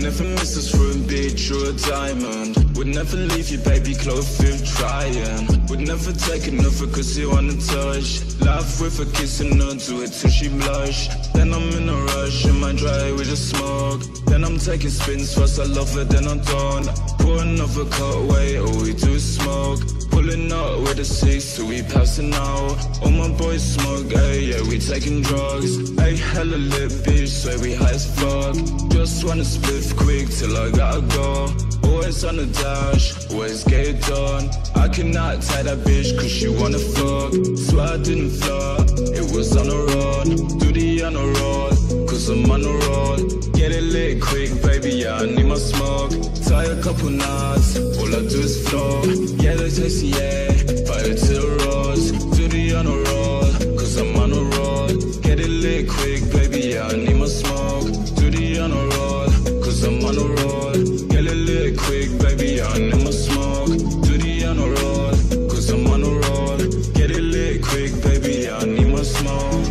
never miss us for a beach or a diamond. Would never leave you, baby, close if trying. Would never take another cause you wanna touch. Laugh with a kiss and not do it till she blush. Then I'm in a rush, in my dry with a smoke. Then I'm taking spins first, I love her, then I don't. Pour another cut away, all we do is smoke. Pulling up with a 6 till we passing out. All my boys smoke, ayy, yeah, we taking drugs. Ayy, hella lit bitch, swear we high as fuck. Just wanna split quick till I gotta go. Always on the dash, always get it done. I cannot tie that bitch cause she wanna fuck. Swear I didn't flirt, it was on the road. Do the on the road, cause I'm on the road. Get it lit quick, baby, yeah, I need my smoke. Tie a couple knots, all I do is flow. Yeah, they taste, yeah, fire to the roads. Do the on the road, cause I'm on the road. Get it lit quick, baby, yeah, I need my smoke. Do the on the road, cause I'm on the road. Get it lit quick, baby, yeah, I need my smoke. Do the on the road, cause I'm on the road. Get it lit quick, baby, yeah, I need my smoke.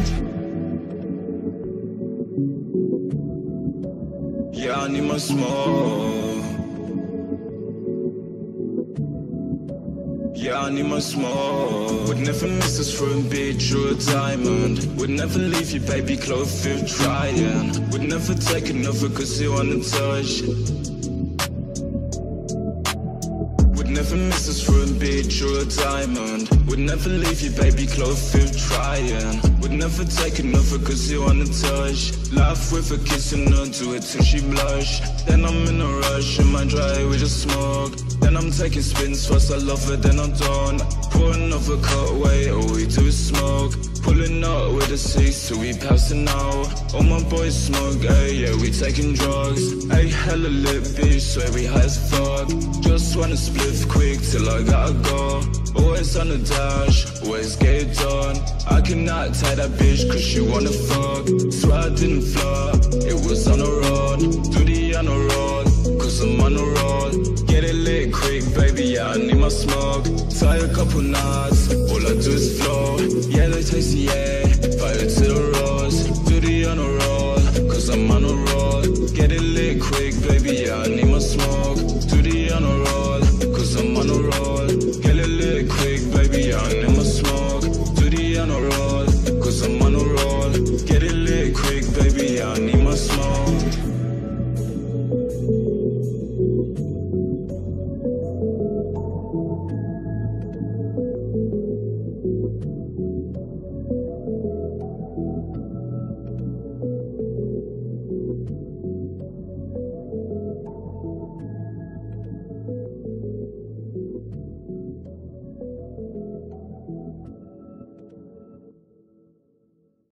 Yeah, I need my smoke. Yeah, I need my smoke. Would never miss us for a beach or a diamond. Would never leave you, baby, close if trying. Would never take another cause you wanna touch. Would never miss us for a beach or a diamond. Would never leave you, baby, close if trying. Would never take another cause you wanna touch. Laugh with a kiss and not do it till she blush. Then I'm in a rush, in my dry with a smoke. Then I'm taking spins first, I love her, then I don't. Pour another cut away, all we do is smoke. Pulling up with a 6 till we passing out. All my boys smoke, ayy, yeah, we taking drugs. Ayy, hella lit bitch, swear we high as fuck. Just wanna split quick till I gotta go. Always on the dash, always get it done. I cannot tie that bitch cause she wanna fuck. Swear I didn't flirt, it was on the road. Do the on the road, cause I'm on the road. Get it lit quick, baby, yeah, I need my smoke. Tie a couple knots, all I do is flow. Yeah, they taste, yeah, fire to the roads. Do the on the road, cause I'm on the road. Get it lit quick, baby, yeah, I need my smoke. Do the on the road, cause I'm on the road. Get it lit quick, baby, yeah, I need my smoke. Do the on the road, cause I'm on the road. Get it lit quick, baby, yeah, I need my smoke.